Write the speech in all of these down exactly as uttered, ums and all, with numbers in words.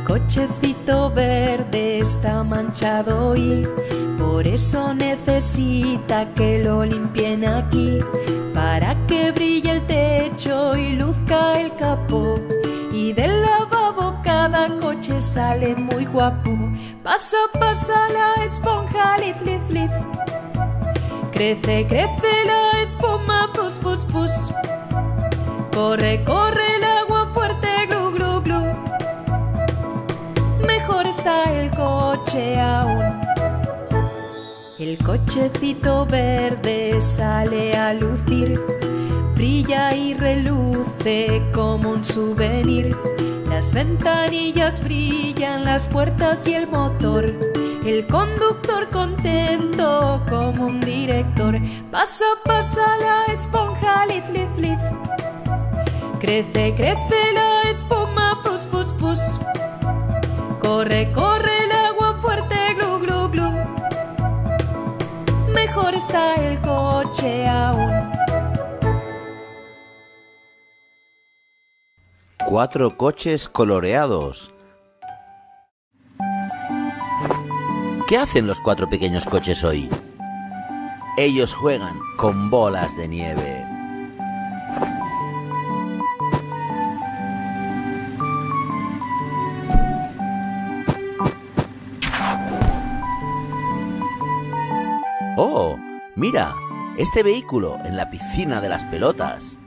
cochecito verde está manchado y por eso necesita que lo limpien aquí, para que brille el techo y luzca el capó. Y del lavabo cada coche sale muy guapo. Pasa, pasa la esponja, liz, liz, liz. Crece, crece la espuma, fus, fus, fus. Corre, corre el agua fuerte, glu, glu, glu. Mejor está el coche aún. El cochecito verde sale a lucir, brilla y reluce como un souvenir. Las ventanillas brillan, las puertas y el motor. El conductor contento como un director. Pasa, pasa la esponja, liz, liz, liz. Crece, crece la espuma, fus, fus, fus. Corre, corre el agua fuerte, glu, glu, glu. Mejor está el coche aún. Cuatro coches coloreados. ¿Qué hacen los cuatro pequeños coches hoy? Ellos juegan con bolas de nieve. ¡Oh! Mira, este vehículo en la piscina de las pelotas.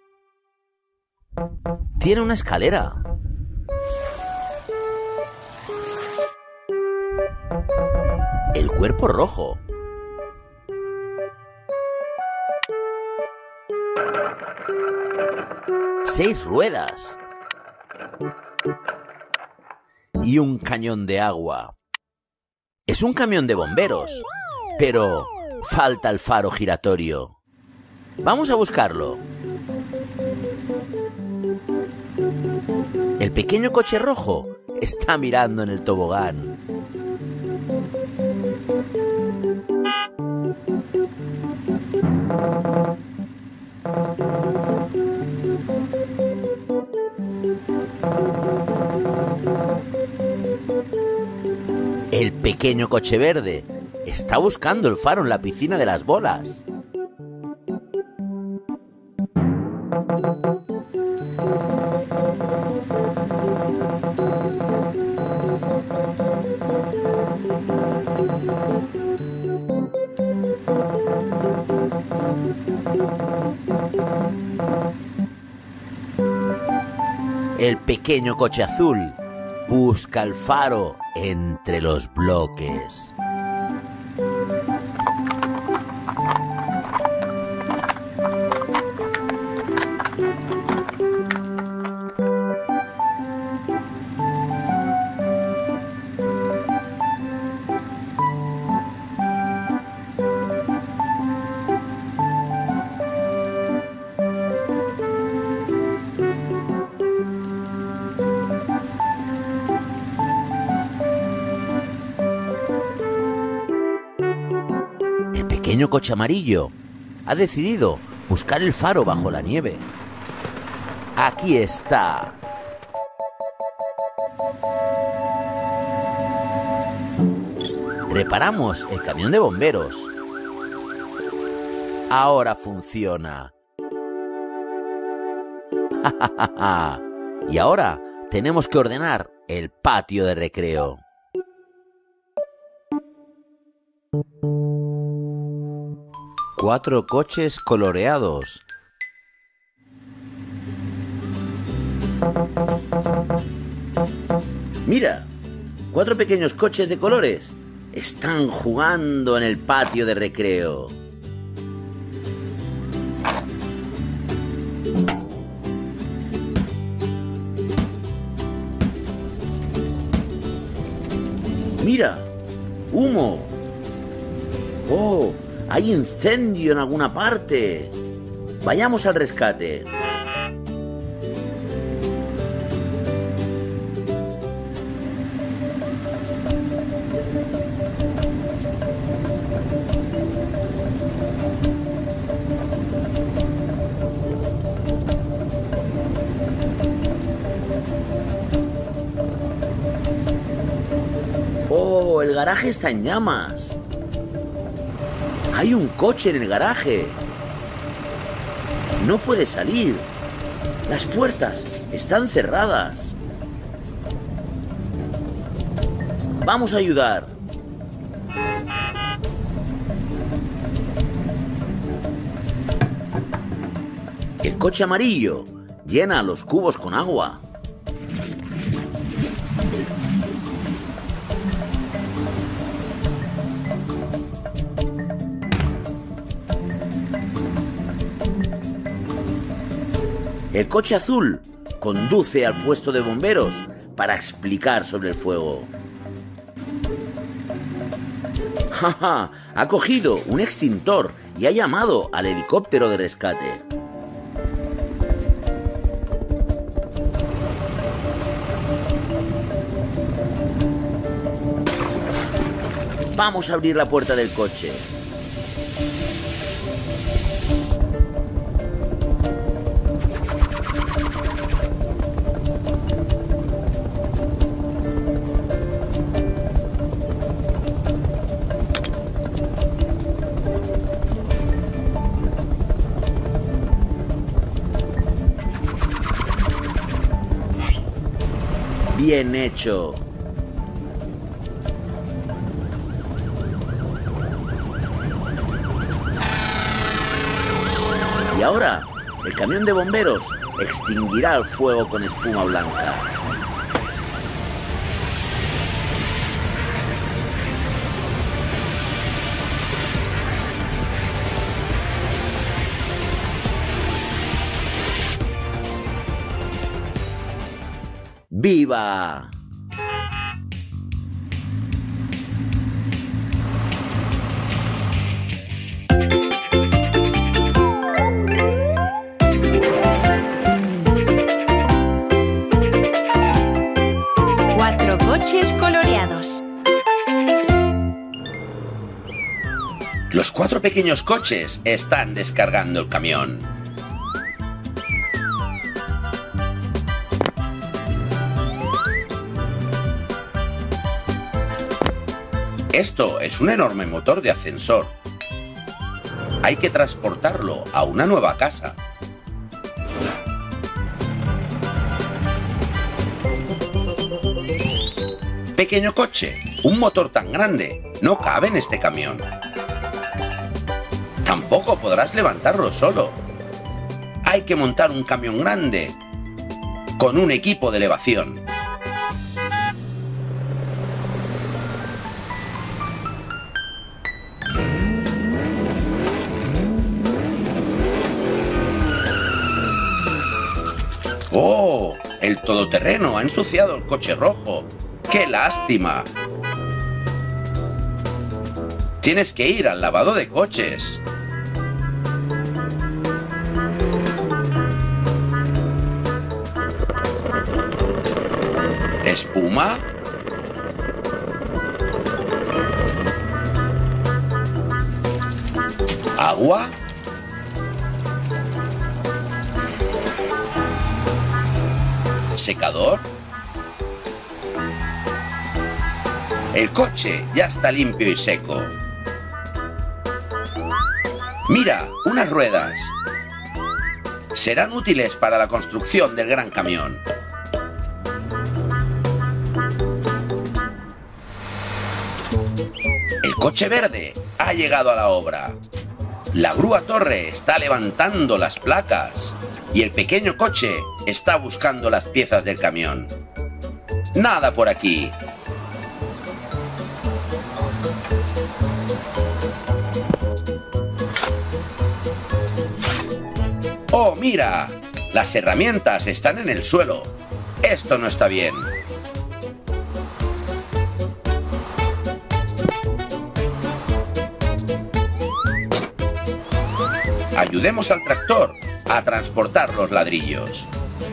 Tiene una escalera. El cuerpo rojo. Seis ruedas. Y un cañón de agua. Es un camión de bomberos, pero falta el faro giratorio. Vamos a buscarlo. El pequeño coche rojo está mirando en el tobogán. El pequeño coche verde está buscando el faro en la piscina de las bolas. El pequeño coche azul busca el faro entre los bloques. El pequeño coche amarillo ha decidido buscar el faro bajo la nieve. Aquí está. Reparamos el camión de bomberos. Ahora funciona. Y ahora tenemos que ordenar el patio de recreo. Cuatro coches coloreados. Mira, cuatro pequeños coches de colores están jugando en el patio de recreo. Mira, humo. Oh, hay incendio en alguna parte. Vayamos al rescate. ¡Oh! El garaje está en llamas. Hay un coche en el garaje. No puede salir. Las puertas están cerradas. Vamos a ayudar. El coche amarillo llena los cubos con agua. El coche azul conduce al puesto de bomberos para explicar sobre el fuego. ¡Ja! Ha cogido un extintor y ha llamado al helicóptero de rescate. Vamos a abrir la puerta del coche. Bien hecho. Y ahora, el camión de bomberos extinguirá el fuego con espuma blanca. ¡Viva! Cuatro coches coloreados. Los cuatro pequeños coches están descargando el camión. Esto es un enorme motor de ascensor. Hay que transportarlo a una nueva casa. Pequeño coche, un motor tan grande no cabe en este camión. Tampoco podrás levantarlo solo. Hay que montar un camión grande con un equipo de elevación. ¡Oh! El todoterreno ha ensuciado el coche rojo. ¡Qué lástima! Tienes que ir al lavado de coches. ¿Espuma? ¿Agua? ¿Secador? El coche ya está limpio y seco. Mira, unas ruedas. Serán útiles para la construcción del gran camión. El coche verde ha llegado a la obra. La grúa torre está levantando las placas y el pequeño coche está buscando las piezas del camión. Nada por aquí. ¡Oh, mira! Las herramientas están en el suelo. Esto no está bien. Ayudemos al tractor a transportar los ladrillos.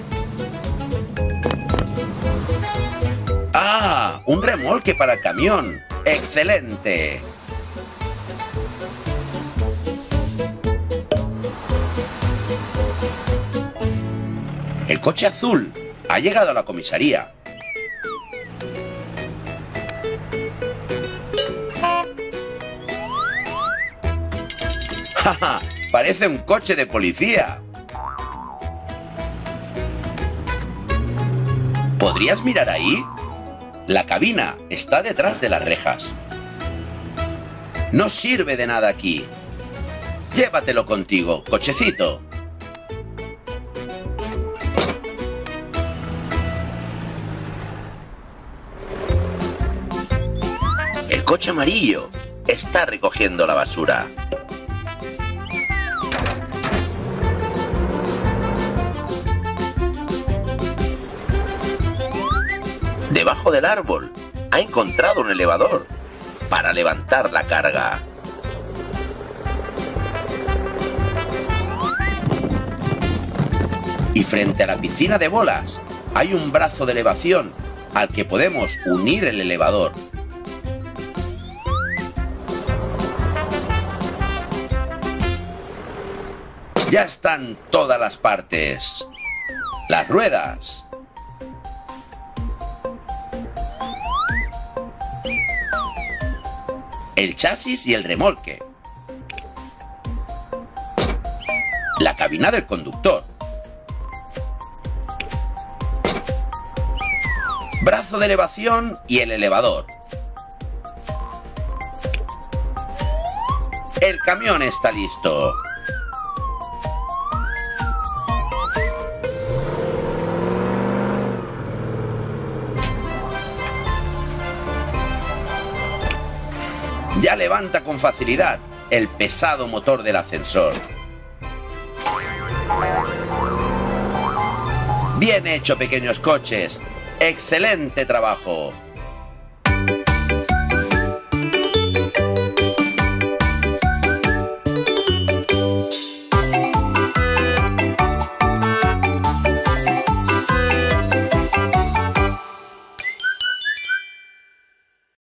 ¡Ah! ¡Un remolque para el camión! ¡Excelente! El coche azul ha llegado a la comisaría. ¡Ja, ja! Parece un coche de policía. ¿Podrías mirar ahí? La cabina está detrás de las rejas. No sirve de nada aquí. Llévatelo contigo, cochecito. El coche amarillo está recogiendo la basura. Debajo del árbol ha encontrado un elevador para levantar la carga. Y frente a la piscina de bolas hay un brazo de elevación al que podemos unir el elevador. Ya están todas las partes. Las ruedas. El chasis y el remolque. La cabina del conductor. Brazo de elevación y el elevador. El camión está listo. Ya levanta con facilidad el pesado motor del ascensor. Bien hecho, pequeños coches. ¡Excelente trabajo!